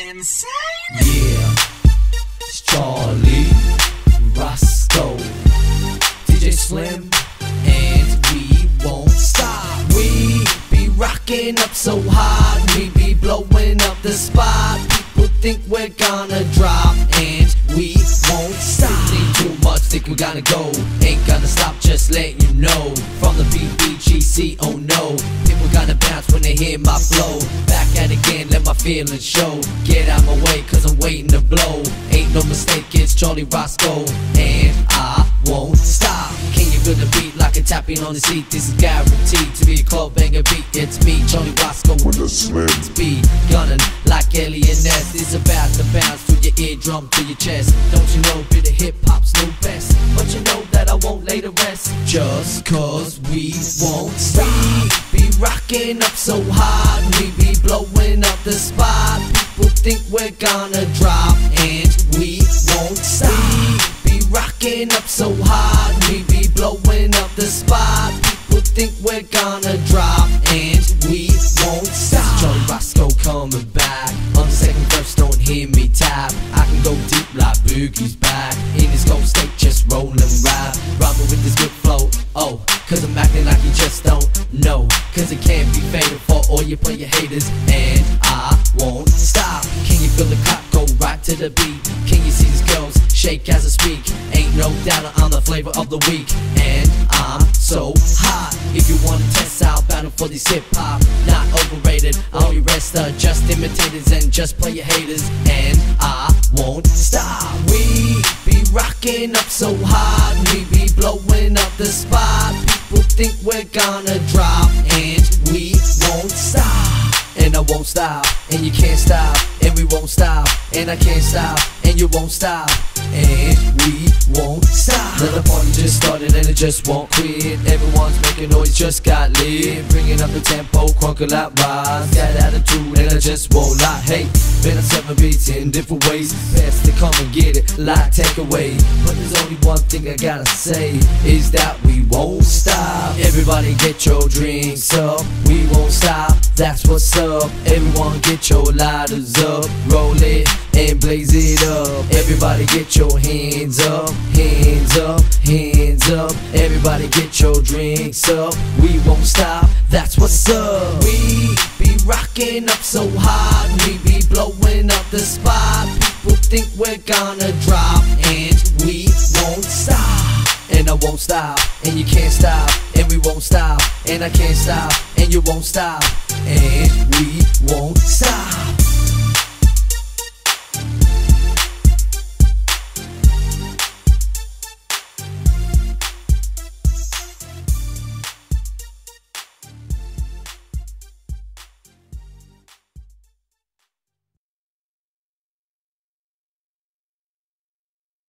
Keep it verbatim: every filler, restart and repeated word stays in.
insane? Yeah, it's Charlie Roscoe, D J Slim, and we won't stop. We be rocking up so hard, we be blowing up the spot. People think we're gonna drop, and we won't stop. Think too much, think we're gonna go. Ain't gonna stop, just letting you know. From the B B G C, oh no. People gonna bounce when they hear my flow. Back at it again, let my feelings show. Get out my way, cause I'm waiting to blow. Ain't no mistake, it's Charlie Roscoe, and I won't stop. Can you feel the beat like a tapping on the seat? This is guaranteed to be a club banger beat. It's me, Charlie Roscoe, with the Slim. Speed gunning like Alien Ness. It's about to bounce through your eardrum to your chest. Don't you know, bit of hip-hop's no best, but you know that I won't lay to rest, just cause we won't stop. We be rocking up so hard, we be blowing up the spot. People think we're gonna drop, and we won't stop. We be rocking up so hard, we be blowing up the spot. People think we're gonna drop, and we won't stop. Charlie Roscoe coming back on the second verse, don't hear me tap. I can go deep like Boogie's back in his cold state, just rollin' rap, rhyming with this good flow. Oh, cause I'm acting like you just don't know, cause it can't be fatal for all you player haters, and I won't stop. Can you feel the clock go right to the beat? Can you see these girls shake as I speak? Ain't no doubt I'm the flavor of the week, and I'm so hot. If you wanna test out, battle for this hip-hop, not overrated. All you rest are just imitators and just player haters, and I won't stop. We be rocking up so hard, we be blowing up the spot. People think we're gonna drop, and we won't stop. And I won't stop, and you can't stop, and we won't stop, and I can't stop, and you won't stop, and we won't stop. Let the party just started and it just won't quit. Everyone's making noise, just got lit. Bringing up the tempo, crunk a lot rise. Got attitude and I just won't lie. Hey, been on seven beats in different ways. Best to come and get it, like take away. But there's only one thing I gotta say, is that we won't stop. Everybody get your drinks up, we won't stop, that's what's up. Everyone get your lighters up, roll it and blaze it up. Everybody get your hands up, hands up, hands up. Everybody get your drinks up, we won't stop, that's what's up. We be rocking up so hard, we be blowing up the spot. People think we're gonna drop, and we won't stop. And I won't stop, and you can't stop, and we won't stop, and I can't stop, and you won't stop, and we won't stop.